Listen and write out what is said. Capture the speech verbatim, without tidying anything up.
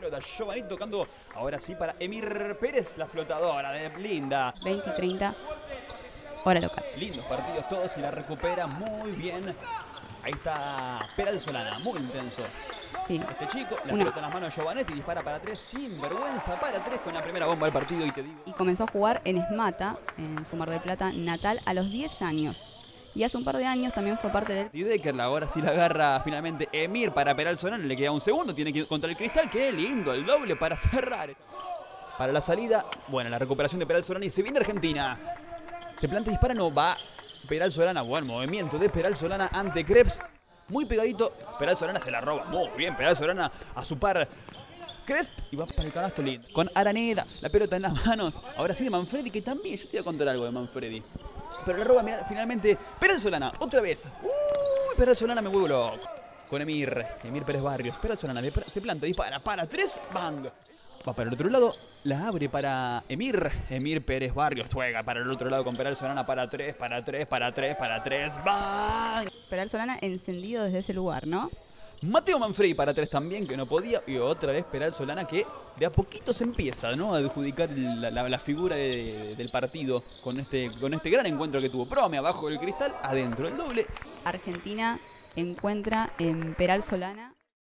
pelota. Giovanni tocando ahora sí para Emir Pérez, la flotadora de Linda. veinte y treinta. Hora local. Lindos partidos todos y la recupera muy bien. Ahí está Peral Solana, muy intenso. Sí. Este chico, la Una. pelota en las manos de Giovanetti, dispara para tres, sin vergüenza, para tres con la primera bomba del partido y te digo. Y comenzó a jugar en Esmata, en su Mar del Plata natal, a los diez años. Y hace un par de años también fue parte del... Y Decker, ahora sí la agarra finalmente Emir para Peral Solana, le queda un segundo, tiene que ir contra el Cristal, qué lindo, el doble para cerrar. Para la salida, bueno, la recuperación de Peral Solana y se viene Argentina. Se plantea, dispara, no va. Peral Solana, buen movimiento de Peral Solana ante Krebs. Muy pegadito, Peral Solana se la roba. Muy bien, Peral Solana a su par. Cresp y va para el canasto lindo. Con Araneda, la pelota en las manos. Ahora sí de Manfredi, que también, yo te voy a contar algo de Manfredi. Pero la roba, mirá, finalmente Peral Solana, otra vez. Uy, Peral Solana me vuelvo loco. Con Emir, Emir Pérez Barrios. Peral Solana se planta, dispara, para tres, bang. Va para el otro lado, la abre para Emir, Emir Pérez Barrios, juega para el otro lado con Peral Solana para tres, para tres, para tres, para tres, ¡bang! Peral Solana encendido desde ese lugar, ¿no? Mateo Manfredi para tres también, que no podía, y otra vez Peral Solana que de a poquito se empieza, ¿no?, a adjudicar la, la, la figura de, del partido con este, con este gran encuentro que tuvo. Prome abajo del Cristal, adentro el doble. Argentina encuentra en Peral Solana